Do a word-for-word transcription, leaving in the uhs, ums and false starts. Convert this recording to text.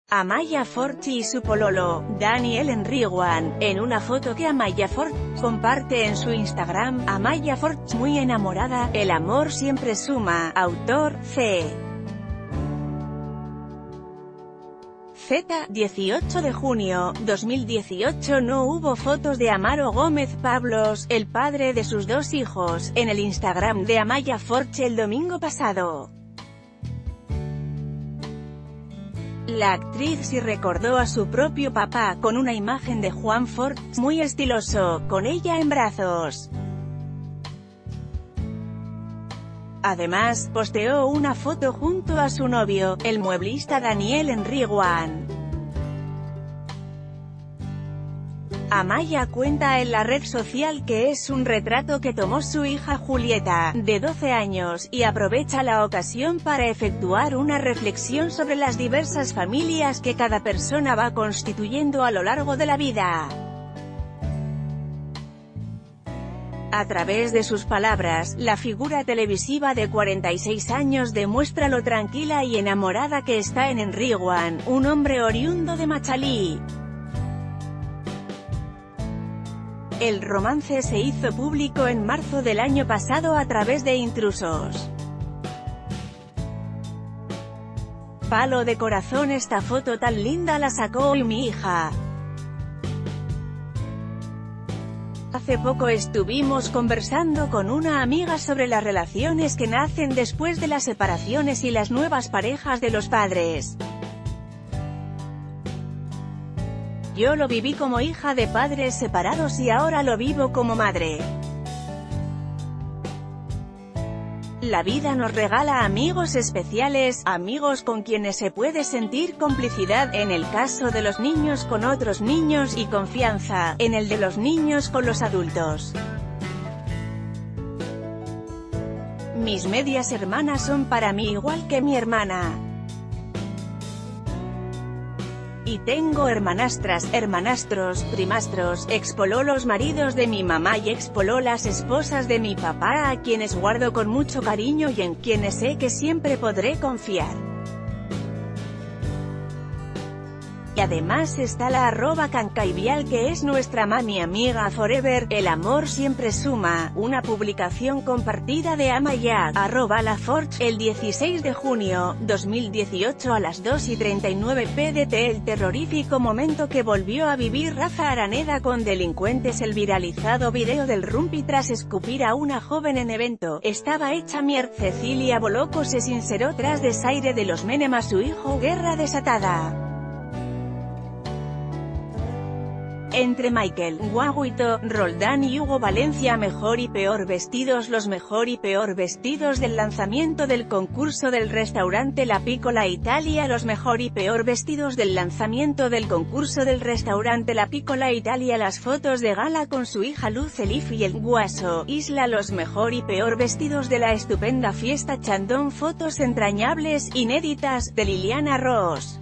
Amaya Forch y su pololo, Daniel Enriguan, en una foto que Amaya Forch comparte en su Instagram. Amaya Forch muy enamorada, el amor siempre suma. Autor, C. Z, dieciocho de junio, dos mil dieciocho. No hubo fotos de Amaro Gómez Pablos, el padre de sus dos hijos, en el Instagram de Amaya Forch el domingo pasado. La actriz sí recordó a su propio papá, con una imagen de Juan Forch, muy estiloso, con ella en brazos. Además, posteó una foto junto a su novio, el mueblista Daniel Enriguan. Amaya cuenta en la red social que es un retrato que tomó su hija Julieta, de doce años, y aprovecha la ocasión para efectuar una reflexión sobre las diversas familias que cada persona va constituyendo a lo largo de la vida. A través de sus palabras, la figura televisiva de cuarenta y seis años demuestra lo tranquila y enamorada que está en Enriguan, un hombre oriundo de Machalí. El romance se hizo público en marzo del año pasado a través de Intrusos. Palo de corazón, esta foto tan linda la sacó hoy mi hija. Hace poco estuvimos conversando con una amiga sobre las relaciones que nacen después de las separaciones y las nuevas parejas de los padres. Yo lo viví como hija de padres separados y ahora lo vivo como madre. La vida nos regala amigos especiales, amigos con quienes se puede sentir complicidad, en el caso de los niños con otros niños, y confianza, en el de los niños con los adultos. Mis medias hermanas son para mí igual que mi hermana. Y tengo hermanastras, hermanastros, primastros, expololos, maridos de mi mamá y expololas, esposas de mi papá, a quienes guardo con mucho cariño y en quienes sé que siempre podré confiar. Y además está la arroba cancaivial, que es nuestra mami amiga forever, el amor siempre suma, una publicación compartida de Amaya, arroba la Forch, el dieciséis de junio, dos mil dieciocho a las dos y treinta y nueve pdt. El terrorífico momento que volvió a vivir Rafa Araneda con delincuentes. El viralizado video del rumpi tras escupir a una joven en evento, estaba hecha mierda. Cecilia Boloco se sinceró tras desaire de los Menem a su hijo. Guerra desatada entre Michael Guaguito, Roldán y Hugo Valencia. Mejor y peor vestidos. Los mejor y peor vestidos del lanzamiento del concurso del restaurante La Piccola Italia. Los mejor y peor vestidos del lanzamiento del concurso del restaurante La Piccola Italia. Las fotos de gala con su hija Luz Elif y el guaso Isla. Los mejor y peor vestidos de la estupenda fiesta Chandon. Fotos entrañables, inéditas, de Liliana Ross.